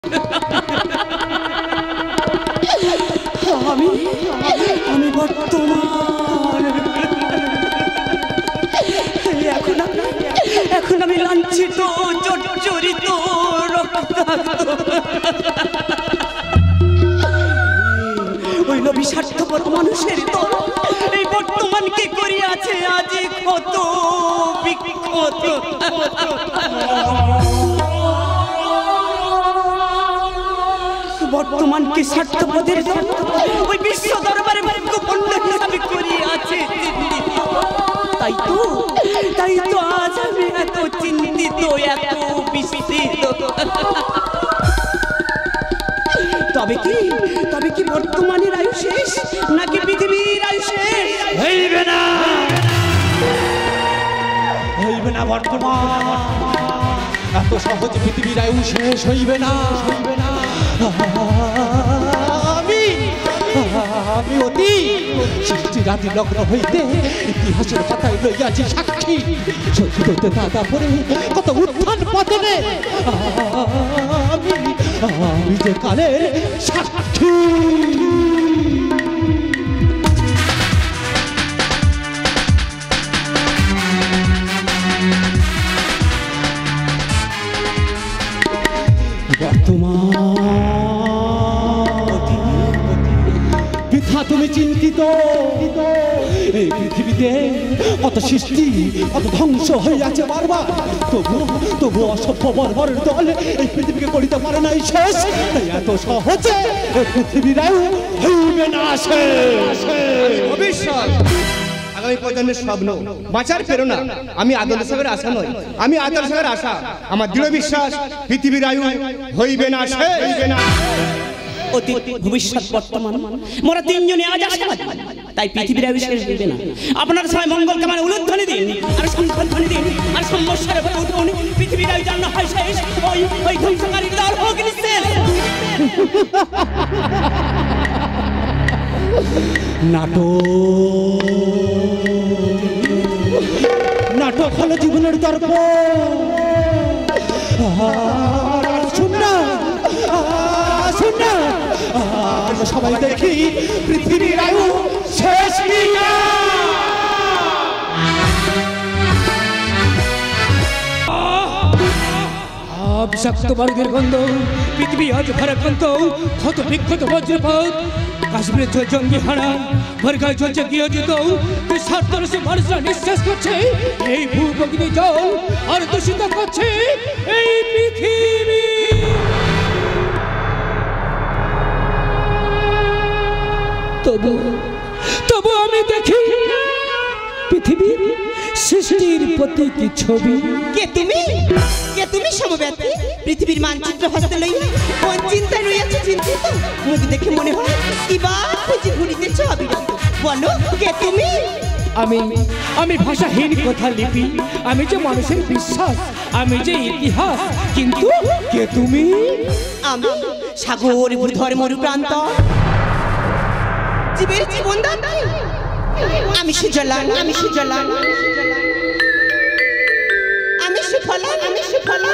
আমি বর্তমান এখন আমি লাঞ্ছিত জর্জরিত রক্তাক্ত ওই নবী স্বার্থপর মানুষের তো এই বর্তমানকে করিয়াছে আজি কত বিক্ষত বর্তমানকে স্বার্থপদের ওই বিশ্ব দরবারে ভাগ্যপণ্য হিসাবে করিয়াছে তাই তো আজ আমি এত চিন্তিত এত বিস্মিত তবে কি বর্তমানের আয়ু শেষ নাকি পৃথিবীর আয়ু শেষ হইবে না বর্তমান এত সহজে পৃথিবীর আয়ু শেষ হইবে না আমি অতি সৃষ্টির আদি লগ্ন হইতে ইতিহাসের পাতায় লইয়াছি সাক্ষী সত্যি হইতে দাদা পরে কত উত্থান পতনে আমি যে কালের সাক্ষী তুমি চিন্তিত এই পৃথিবীতে কত সৃষ্টি কত ধ্বংস হইয়াছে বারবার তবু অসভ্য বর্বরের দল এই পৃথিবীকে করিতে পারে না এই শেষ এত সহজে পৃথিবীর আয়ু হইবে না শেষ ভবিষ্যৎ আগামী প্রজন্মের স্বপ্ন বাঁচার প্রেরণা আমি আদর্শ সাগরের আশা নয় আমি আদর্শ সাগরের আশা আমার দৃঢ় বিশ্বাস পৃথিবীর আয়ু হইবে না শেষ হইবে না অতীত ভবিষ্যৎ বর্তমান মোরা তিনজনে আজ আশাবাদী তাই পৃথিবীর আয়ু শেষ হইবে না আপনারা সবাই মঙ্গল কামনা উলুধ্বনি দিন আর সম্মানধ্বনি দিন আর সমস্যার উপরে উঠুন পৃথিবীর আয়ু যেন হয় শেষ ওই ধ্বংসকারীর দল হোক নিঃশেষ নাটক হলো জীবনের দর্প আমরা সবাই দেখি পৃথিবীর আয়ু শেষ বিষাক্ত বারুদের গন্ধ পৃথিবী আজ ভারাক্রান্ত ক্ষত বিক্ষত বজ্রপাত কাশ্মীরে চলছে জঙ্গি হানা ভরগায় চলছে গৃহযুদ্ধ স্বার্থরসে মানুষরা নিঃশ্বাস করছে এই ভূপ্রকৃতি জল আর দূষিত করছে এই পৃথিবী তবু আমি দেখি পৃথিবীর সৃষ্টির প্রতীকী ছবি কে তুমি সমব্যথী পৃথিবীর মানচিত্র হস্তে লইয়া কোন চিন্তায় রইয়াছো চিন্তিত মুখ দেখে মনে হয় কিবা খুঁজে ঘুরিতেছ অবিরত বলো কে তুমি আমি ভাষাহীন কথা লিপি আমি যে মানুষের বিশ্বাস আমি যে ইতিহাস কিন্তু কে তুমি আমি সাগর ভূধর মরুপ্রান্ত জীবের জীবনদাত্রী আমি সুজলান আমি সুফলা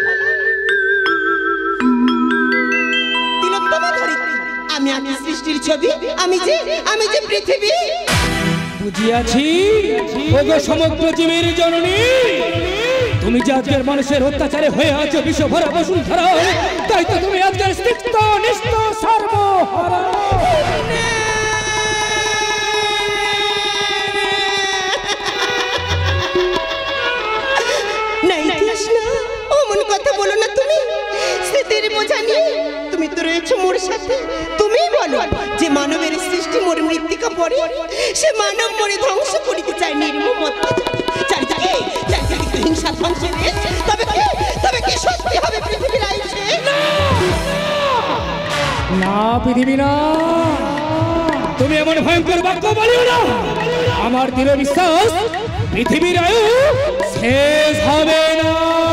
তিলোত্তমা ধরিত্রী আমি সৃষ্টির ছবি আমি যে পৃথিবী বুঝিয়াছি ওগো সমগ্র জীবের জননী তুমি যে আজকের মানুষের অত্যাচারে হয়ে আছো বিশ্বভরা বসুন্ধরা তাই তো তুমি আজকের স্তিক্ত নিষ্ঠ সর্বহারা অমন কথা বলো না তুমি স্মৃতির বোঝা নিয়ে তুমি তো রয়েছো মোর সাথে তুমি বলো যে মানবের সৃষ্টি মোর মৃত্তিকা পড়ে সে মানব মরে ধ্বংস করিতে চায় নির্মম চারিদিকে হিংসা ধ্বংসের তবে কি সত্যি হবে পৃথিবীর আয়ু শেষ না পৃথিবী না তুমি এমন ভয়ঙ্কর বাক্য বলিও না আমার দৃঢ় বিশ্বাস পৃথিবীর আয়ু শেষ হবে না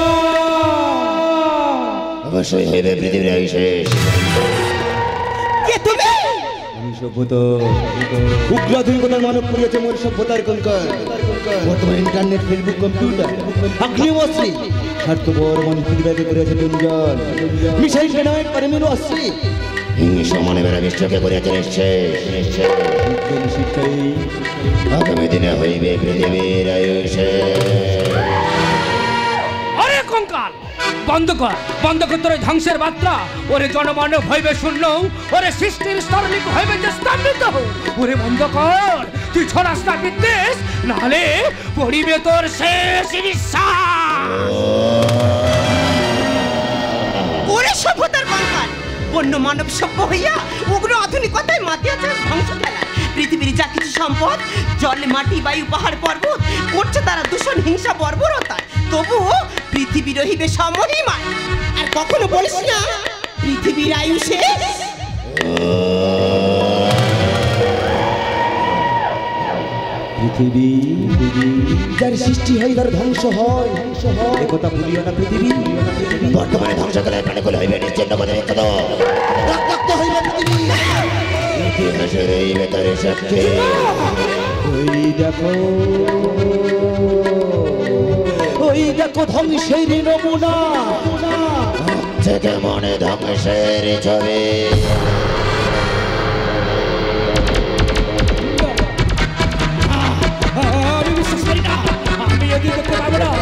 অবশ্যই হবে পৃথিবীর আয়ু শেষ কে তুমি আমি সভ্যতা উগ্রাধুনিকতার মানব করিয়াছে মোর সভ্যতার কঙ্কাল বর্তমান ইন্টারনেট ফেসবুক কম্পিউটার অগ্নিমস্ত্রী স্বার্থপর মন পৃথিবীকে করেছে গুঞ্জন মিশাই নয় করে মেনু আসছে হিংসা মনে বেড়া বিশ্বকে করিয়াছে নিশ্চয় শিক্ষাই আগামী দিনে হইবে পৃথিবীর আয়ু শেষ। আরে কঙ্কাল বন্ধ কর তোর ধ্বংসের বার্তা। ওরে জনমানব হইবে শূন্য, ওরে সৃষ্টির স্তরলিপ হইবে যে স্তম্ভিত। ওরে বন্ধ কর, তুই ছড়াস না বিদ্বেষ, নাহলে পড়িবে তোর শেষ নিঃশ্বাস। ওরে সভ্যতার কঙ্কাল, বন্য মানব সভ্য হইয়া উগ্র আধুনিকতায় মাতিয়াছে ধ্বংস খেলা। পৃথিবীর যা কিছু সম্পদ, জল মাটি বায়ু পাহাড় পর্বত করছে তারা দূষণ হিংসা বর্বরতা, তবুও পৃথিবী রহিবে সমহিমায়। আর কখনো বলিস না পৃথিবীর আয়ু শেষ। পৃথিবী যার সৃষ্টি হয় তার ধ্বংস হয় একথা ভুলিও না পৃথিবী বর্তমানে ধ্বংস করে প্রাণীগুলো হইবে নিশ্চিন্ন পদে বিখ্যাত। রক্তাক্ত হইবে পৃথিবী ইতিহাসে রইবে তার সাক্ষী। ওই দেখো ধ্বংসের নমুনা থেকে মনে ধ্বংসের ছবি। আমি বিশ্বাস করি না, আমি এগিয়ে যেতে পারবো না।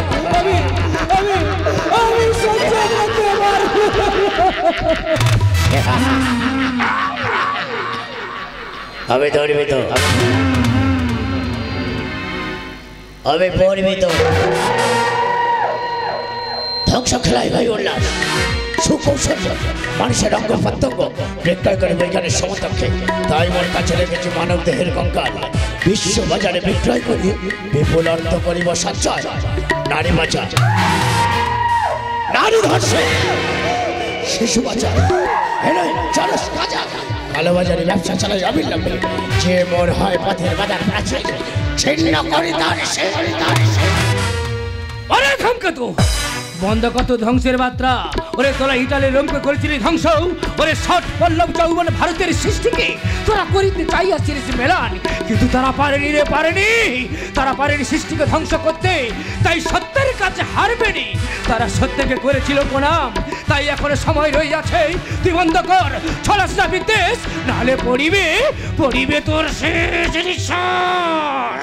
আমি সহ্য করতে পারবো না। আমি ধরবি তো, আমি পড়বি তো। ধ্বংস খেলায় ভাই উল্লাস সুকৌশল মানুষের অঙ্গ প্রত্যঙ্গ বিক্রয় করে বৈজ্ঞানিক সমতক্ষে। তাই মোর কাছে রেখেছি মানব দেহের কঙ্কাল, বিশ্ব বাজারে বিক্রয় করি বিপুল অর্থ করিব সঞ্চয়। নারী বাজার, নারী ধর্ষণ, শিশু বাজার, চরস কাজা, কালো বাজারে ব্যবসা চালাই অবিলম্বে। যে মোর হয় পথের বাজার প্রাচীর ছিন্ন করি তার শেষ। আরে থামকে তো, বন্ধ কত ধ্বংসের বার্তা। ওরে তোরা ইটালি রোমকে করেছিলি ধ্বংস, ওরে ষট পল্লব যৌবন ভারতের সৃষ্টিকে তোরা করিতে চাইয়াছিলিস মেলান, কিন্তু তারা পারেনি রে, পারেনি। তারা পারেনি সৃষ্টিকে ধ্বংস করতে, তাই সত্যের কাছে হারবেনি। তারা সত্যকে করেছিল প্রণাম, তাই এখনো সময় রয়ে আছে। তুই বন্ধ কর, ছড়াস না বিদ্বেষ, নাহলে পড়িবে তোর শেষ নিঃশ্বাস।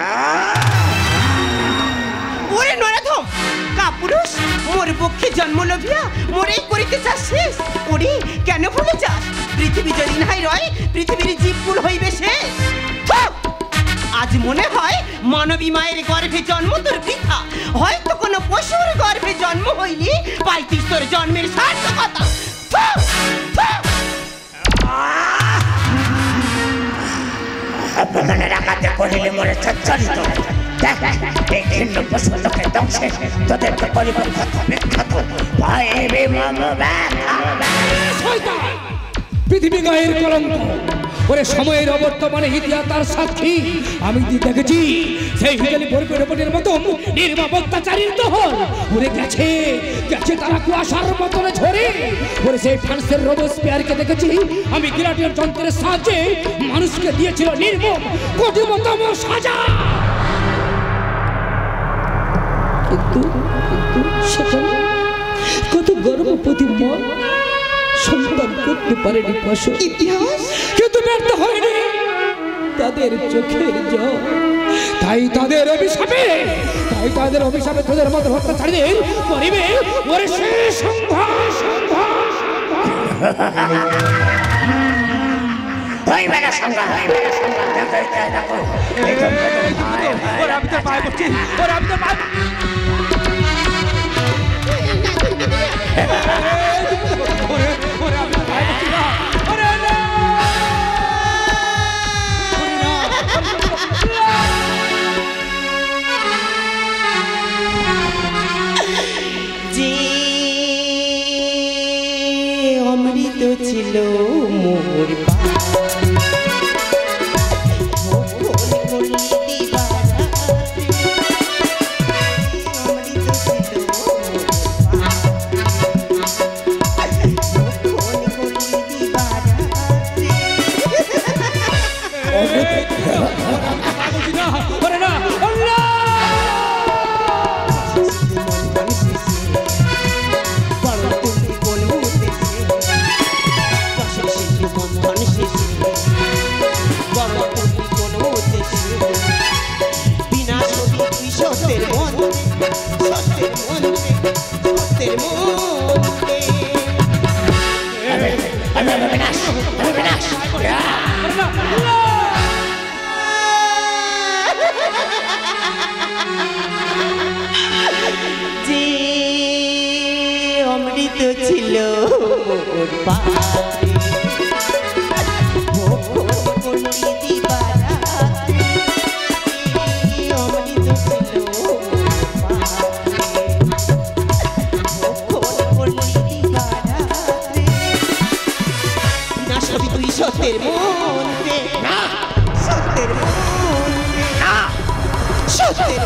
ওরে নরাধম কাপুরুষ, মোর পক্ষে জন্ম লভিয়া মোরেই করিতে চাস শেষ। ওরে কেন ভুলে যাস, পৃথিবী যদি নাই রয় পৃথিবীর জীবকুল হইবে শেষ। থাক! আজ মনে হয় মানবী মায়ের গর্ভে জন্ম তোর বৃথা, হয়তো কোনো পশুর গর্ভে জন্ম হইলি পাইতিস তোর জন্মের সার্থকতা। থাক! থাক! মনে রাখাতে করিলে মনে সচ্চরিত। দেখ এই ঘৃণ্য পশু লোকের ধ্বংসে তোদেরকে করিব ক্ষত বিক্ষত। পাইবে মম ব্যথা। পৃথিবী গায়ের কলঙ্ক, ওরে সময়ের অবর্তমানে ইতিহাস তার সাক্ষী। আমি দেখেছি সেই হিজলি পরিপের মতন নির্মম অত্যাচারীর দহল উড়ে গেছে তারা কুয়াশার মতনে ঝরে। ওরে সেই ফ্রান্সের রোবসপিয়ারকে দেখেছি আমি গ্রাডিয়ান যন্ত্রের সাহায্যে মানুষকে দিয়েছিল নির্মম কঠিনতম সাজা। কিন্তু সেখানে কত গর্ভবতী মা সন্তান করতে পারেনি ফসল, ইতিহাস কিন্তু ব্যর্থ হয়নি তাদের চোখের জল। তাই তাদের অভিশাপে তোদের মতো হত্যাচারীদের করিবে ওরে শেষ সংঘাত। হইবে না সংঘাত, হইবে না সংঘাত। দেখো ওরা আমি তো পায় বলছি, ওরা আমি তো পায়। যে অমৃত ছিল মোর তো ছিল মোর পাত্রে সত্যের মধ্যে না সত্যের মধ্যে না সত্যের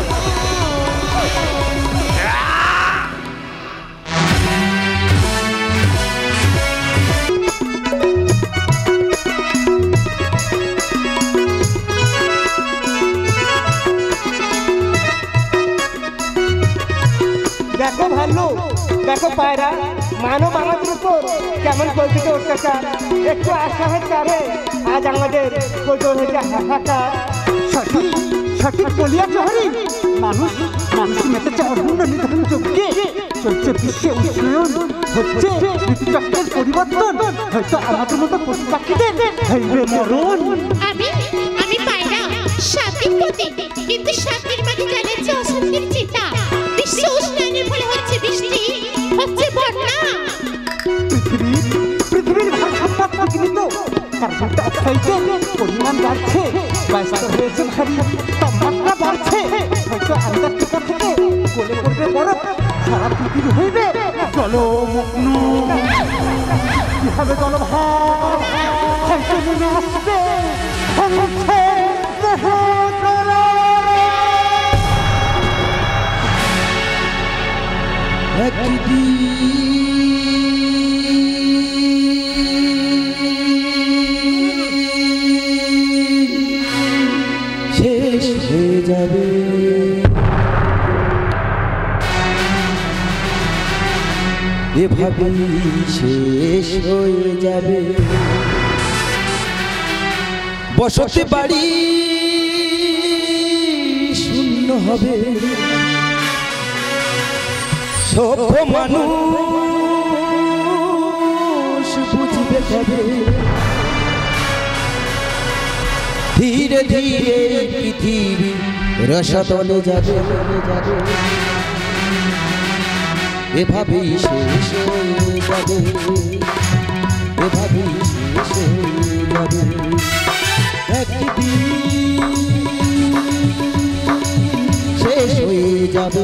দেখো ভাল্লু দেখো পায়রা মানব আমাদের উপর কেমন করছে অত্যাচার একটু আশা হচ্ছে আরে আজ আমাদের কোটো হয়েছে হাহাকার সঠিক সঠিক বলিয়া চহরি মানুষ মানুষ মেতেছে অরণ্য নিধন যজ্ঞে চলছে বিশ্বে উষ্ণায়ন হচ্ছে ঋতুচক্রের পরিবর্তন হয়তো আমাদের মতো পশু পাখিদের হইবে মরণ আমি পায়রা শান্তির প্রতীক কিন্তু শান্তির মাঝে জ্বালাচ্ছে অশান্তির চিতা বিশ্ব উষ্ণায়নের ফলে হচ্ছে বৃষ্টি হচ্ছে বন্যা পৃথিবীর ভারসাম্য বিঘ্নিত কার্বন ডাইঅক্সাইডের পরিমাণ বাড়ছে বায়ুস্থ হয়েছে ভারী তাপমাত্রা বাড়ছে হয়তো আন্টার্কটিকা থেকে গলে পড়বে বরফ সারা পৃথিবী হইবে জলমগ্ন কি হবে জলভার হয়তো নেমে আসবে হচ্ছে দেহ শেষ হয়ে যাবে এভাবেই শেষ হয়ে যাবে বসতে বাড়ি শূন্য হবে সভ্য মানুষ বুঝবে কবে ধীরে ধীরে পৃথিবী রসাতলে যাবে এভাবেই শেষ হয়ে যাবে এভাবেই শেষ হয়ে যাবে একদিন শেষ হয়ে যাবে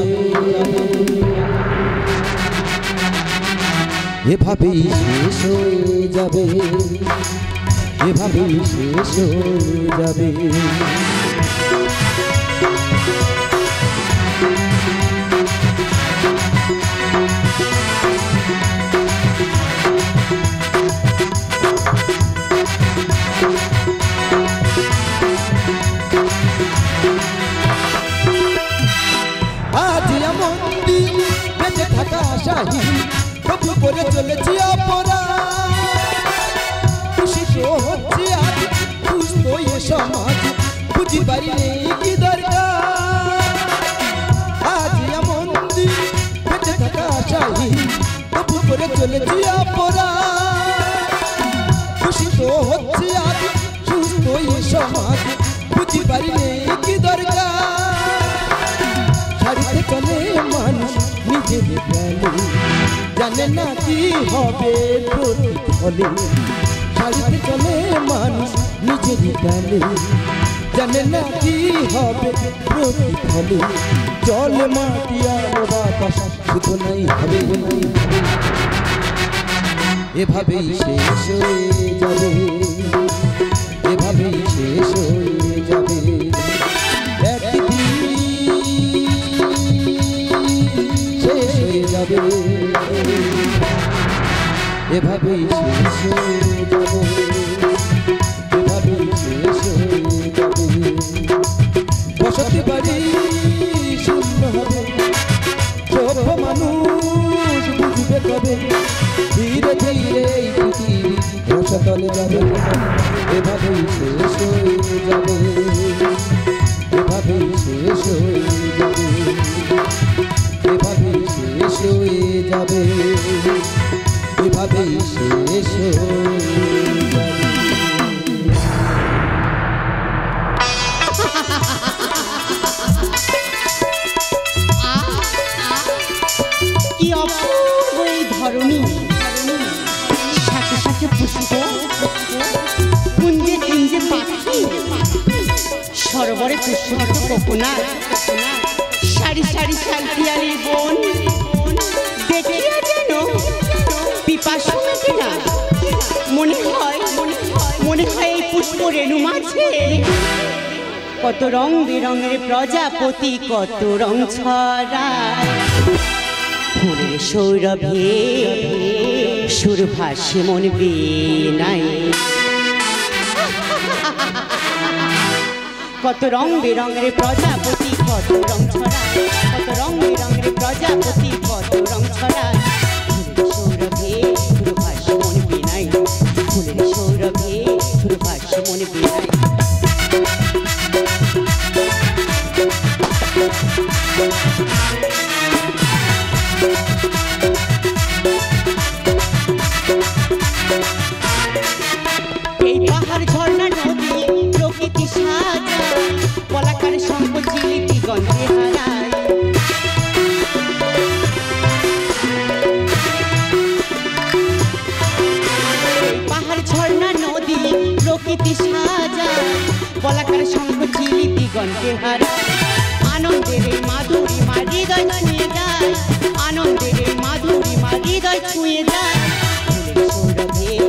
এভাবেই শেষ হয়ে যাবে এভাবেই শেষ হয়ে যাবে আজ এমন দিন বেঁচে থাকা আশাহী তবু করে চলেছি অপরাধ খুশি তো হচ্ছে আজ সুস্থ এ সমাজ বুঝি পারি নেই কি দরকার আজ এমন দিন বেঁচে থাকা আশাহী তবু করে চলেছি অপরাধ খুশি তো হচ্ছে আজ সুস্থ এ সমাজ বুঝি পারি নেই কি দরকার ছাড়িতে চলে মানুষ নিজের প্রাণে জানে না কি হবে প্রতিফলে ছাড়িতে চলে মানুষ নিজের প্রাণে জানে না কি হবে প্রতিফলে জল মাটি আর বাতাস শুধু নাই হবে নাই এভাবেই শেষ হয়ে যাবে এভাবেই শেষ হয়ে যাবে শেষ হয়ে যাবে এভাবেই শেষ হয়ে যাবে এভাবেই শেষ হয়ে যাবে বসতে বাড়ি শূন্য হবে সভ্য মানুষ বুঝবে কবে ধীরে ধীরে এই পৃথিবী রসাতলে যাবে এভাবেই শেষ হয়ে যাবে এভাবেই শেষ হয়ে যাবে এভাবেই শেষ হয়ে যাবে এভাবেই শেষ হয়ে যাবে কি অপূর্ব এই ধরনী পুষ্প কুঞ্জে কুঞ্জে পাখি সরোবরে পুষ্পরত কোকোনা সারি সারি শালপিয়ালির বন দেখিয়া যেন পিপাসু মেটে না। মনে হয় এই পুষ্প রেণু মাঝে কত রং বেরঙের প্রজাপতি কত রং ছড়ায়। ফুলের সৌরভে সুর ভাসে মন বীণায়। কত রং বেরঙের প্রজাপতি কত রং ছড়ায়, কত রং বেরঙের প্রজাপতি কত রং ছড়ায়। ফুলের সৌরভে সুর ভাসে মন বীণায়, ফুলের সৌরভে সুর ভাসে মন বীণায়। এই পাহাড় ঝর্ণা নদী প্রকৃতি সাজায়, পলাকার সম্পদ জিলিপি গন্ধে হারায়। এই পাহাড় ঝর্ণা নদী প্রকৃতি সাজায়, পলাকার সম্পদ জিলিপি গন্ধে হারায়। আনন্দের এই মাধুরী মা হৃদয় ছুঁয়ে যায়, আনন্দের এই মাধুরী মা হৃদয় ছুঁয়ে যায়। ফুলের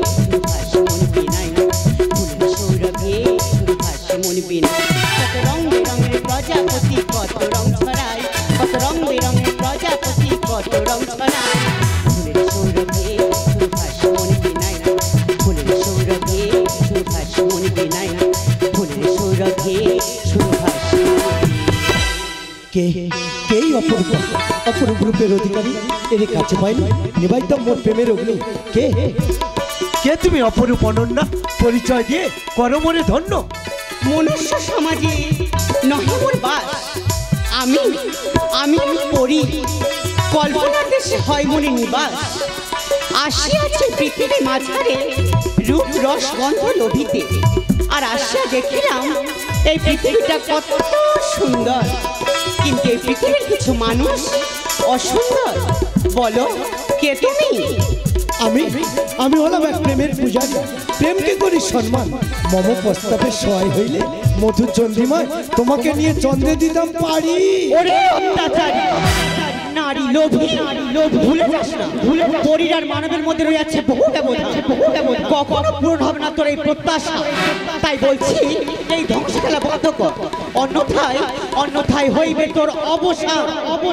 সৌরভে সুর ভাসে মন বীণায়, কত রং বেরঙের প্রজাপতি কত রং ছড়ায়, কত রং বেরঙের প্রজাপতি কত রং ছড়ায়। ফুলের সৌরভে সুর ভাসে মন বীণায়, ফুলের সৌরভে সুর ভাসে মন বীণায়, ফুলের সৌরভে সুর ভাসে। কে কেই অপরূপ রূপের অধিকারী এর কাছে পাইনি নিবাইতাম মোর প্রেমের অগ্নি। কে কে তুমি অপরূপ অনন্যা, পরিচয় দিয়ে করো মনে ধন্য। মনুষ্য সমাজে নহে মোর বাস, আমি পড়ি কল্পনার দেশে হয় মনে নিবাস। আসিয়াছে পৃথিবী মাঝারে রূপ রস গন্ধ লোভিতে, আর আসিয়া দেখিলাম এই পৃথিবীটা কত সুন্দর, কিন্তু এই পৃথিবীর কিছু মানুষ অসুন্দর। বলো কে তুমি? আমি হলাম এক প্রেমের পূজারী, প্রেমকে করি সম্মান। মম প্রস্তাবে সহায় হইলে মধুর চন্দ্রিমায় তোমাকে নিয়ে চন্দ্রে দিতাম পারি। ওরে অত্যাচারী নারী লোভী, ভুলে যাস না, পরীর আর মানবের মধ্যে রয়েছে বহু ব্যবধান, কখনো পূরণ হবে না তোর এই প্রত্যাশা। তাই বলছি এই ধ্বংস খেলা বন্ধ কর, অন্যথায় হইবে তোর অবসান।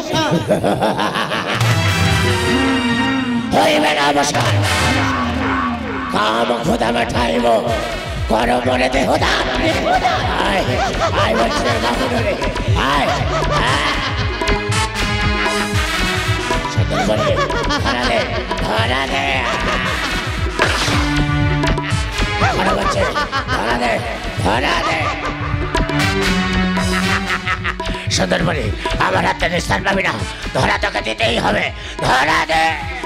হইবে না অবসান, কাম খোদা মেঠাইব করো মনে দেহ দান। আয় আয় বলছে বাহুরে আয় ধরা দে ধরা দে সুন্দরবনে আমার হাতে নিস্তার পাবি না, ধরা তোকে দিতেই হবে, ধরা দে।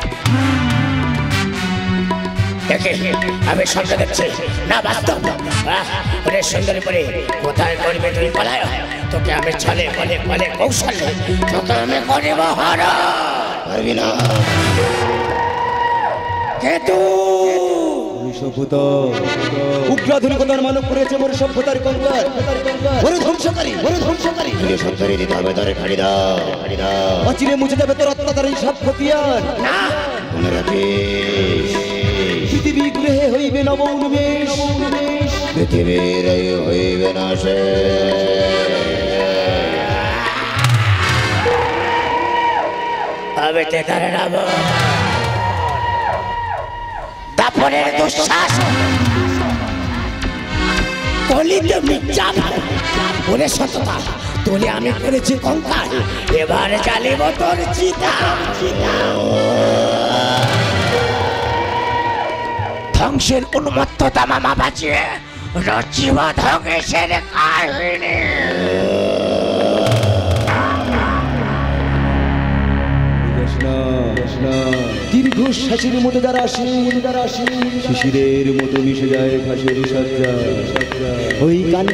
দেখি আমি স্বপ্ন দেখছি না বাস্তব। সুন্দরী পরে কোথায় করবে তুই পলায়, তোকে আমি ছলে বলে কৌশলে তোকে আমি করিব হরা পারবি না। কেতু উগ্রাধুনিকতার মানব করেছে মোর সভ্যতার কঙ্কার, বড় ধ্বংসকারী তুই সত্তরই দিতে হবে, ধরে খাড়ি দাও অচিরে মুছে যাবে তোর অত্যাচারী সব খতিয়ান। না মনে রাখিস পৃথিবী গ্রহে হইবে নব উন্মেষ, পৃথিবীর হইবে না সে। আমি তেতারে নাম দাপনের দুঃশ্বাস কলিতে মির্জাপ বলে সততা তোলে আমি করেছি কঙ্কাল, এবার জ্বালিব তোর চিতা। ধ্বংসের উন্মত্ততা মামা বাঁচিয়ে রচিব ধ্বংসের কাহিনী। দীর্ঘশ্বাসের মতো যারা আসে শিশিরের মতো মিশে যায় ঘাসের সজ্জা। ওই কান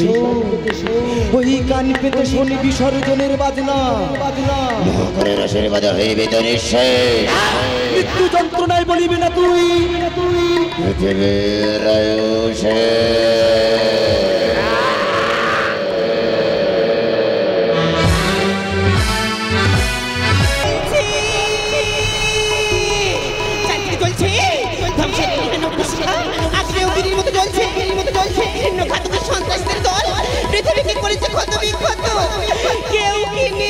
পেতে শোন বিসর্জনের বাজনা। মহাকরের আশীর্বাদ হইবে তো নিঃশেষ, মৃত্যু যন্ত্রণায় বলিবে না তুই পৃথিবীর আয়ুষে সন্ত্রাসীদের দল পৃথিবীকে করেছে ক্ষত বিক্ষত। কেউ কিনে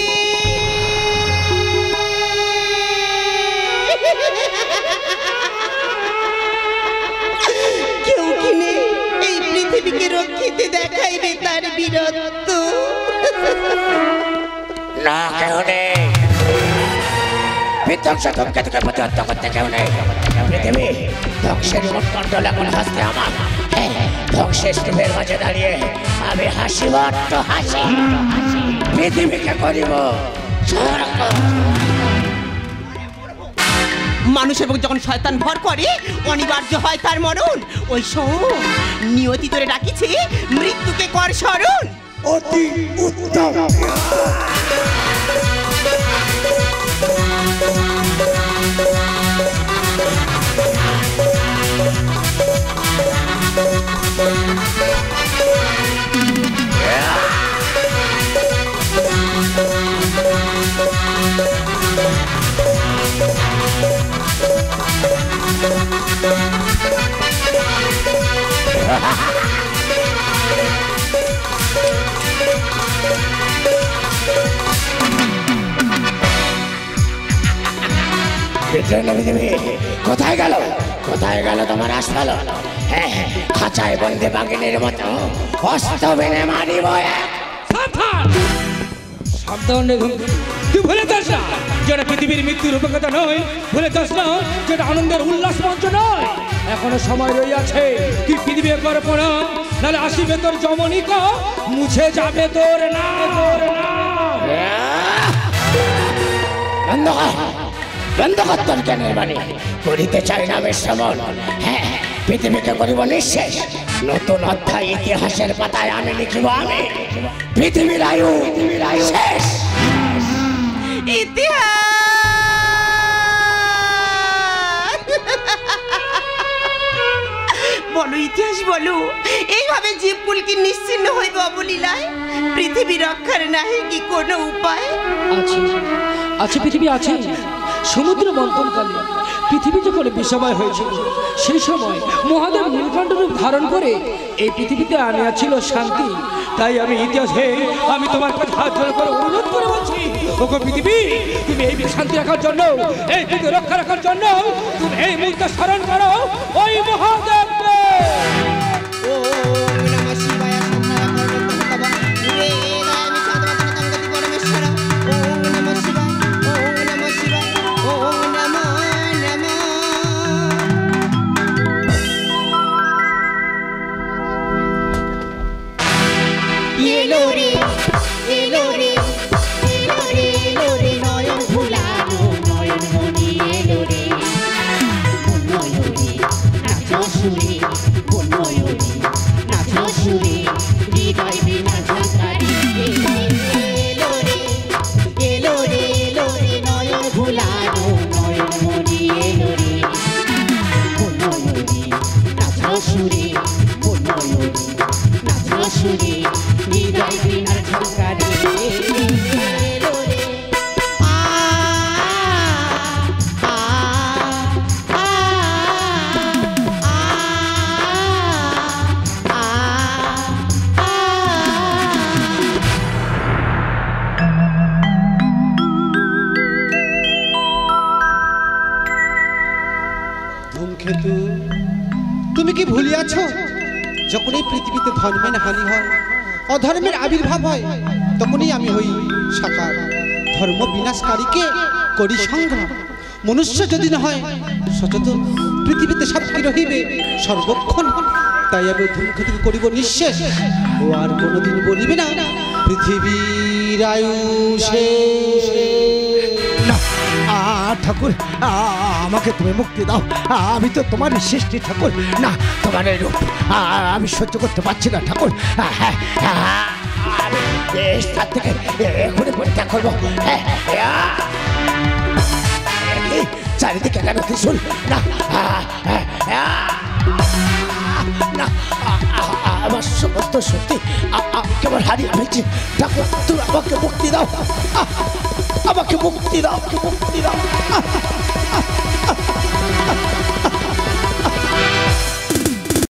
এই পৃথিবীকে রক্ষিতে দেখাইবে তার বীরত্ব। না কেউ নেই, বিধ্বংস ধূমকেতুকে প্রতিহত করতে কেউ নেই। পৃথিবী ধ্বংসের মুখমণ্ডল এখন হাসতে আমার। ধ্বংসের স্তূপের মাঝে দাঁড়িয়ে আমি হাসি বড্ড হাসি। পৃথিবীকে করিব স্বর্গ। মানুষ এবং যখন শয়তান ভর করে অনিবার্য হয় তার মরণ। ওই শোন, নিয়তি তোরে ডাকিছে, মৃত্যুকে কর স্মরণ। অতি উত্তম। কোথায় গেল, কোথায় গেল তোমার আসফালন? খাঁচায় বন্দে বাঘিনীর মতো অস্ত্র বেনে মারিব। সাবধান, তুই ভুলে যাস না যেটা পৃথিবীর মৃত্যুর উপকথা নয়। ভুলে যাস না যেটা আনন্দের উল্লাস মঞ্চ নয়। এখনো সময় রইয়াছে, তুই পৃথিবী কর প্রণাম, নাহলে আসিবে তোর যমনিকা, মুছে যাবে তোর না। বন্ধ কর তোর জ্ঞানের বাণী। করিতে চাই না আমি শ্রবণ। পৃথিবীকে করিব নিঃশেষ। নতুন অধ্যায় ইতিহাসের পাতায় আমি লিখিব। আমি পৃথিবীর আয়ু শেষ। ইতিহাস বলো, ইতিহাস বলো, এইভাবে জীবকুলকে নিশ্চিন্ন হইব অবলীলায়? পৃথিবী রক্ষার নাহি কি কোনো উপায়? আছে, আছে, পৃথিবী আছে। সমুদ্র মন্থনকালে পৃথিবী যখন বিষময় হয়েছিল, সেই সময় মহাদেব নীলকণ্ঠ রূপ ধারণ করে এই পৃথিবীতে আনিয়াছিল শান্তি। তাই আমি ইতিহাসে আমি তোমার কাছে হাত জোড় করে অনুরোধ করে বলছি, ওগো পৃথিবী, তুমি এই শান্তি রাখার জন্য, এই পৃথিবী রক্ষা রাখার জন্য তুমি এই মুহূর্তে স্মরণ করো ওই মহাদেবকে। ধূমকেতু, তুমি কি ভুলিয়াছ, যখন এই পৃথিবীতে ধর্মের হানি হয়, অধর্মের আবির্ভাব হয়, তখনই আমি হই সাকার। ধর্ম বিনাশকারীকে করি সংগ্রাম। মনুষ্য যদি না হয় সচেতন, পৃথিবীতে সাক্ষী রহিবে সর্বক্ষণ। তাই আমি ধূমকেতুকে করিব নিঃশেষ। ও আর কোনোদিন বলিবে না পৃথিবীর আয়ু শেষ। ঠাকুর, আমাকে তুমি মুক্তি দাও। আমি তো তোমার সৃষ্টি ঠাকুর। না, তোমার এই রূপ আমি সহ্য করতে পারছি না ঠাকুর। তার থেকে এখনই পরীক্ষা করবো। চারিদিকে কেন ত্রিশূল? না, না আমার সমস্ত শক্তি কেবল হারিয়ে ফেলছি। ঠাকুর তুমি আমাকে মুক্তি দাও, আমাকে মুক্তি দাও, মুক্তি দাও।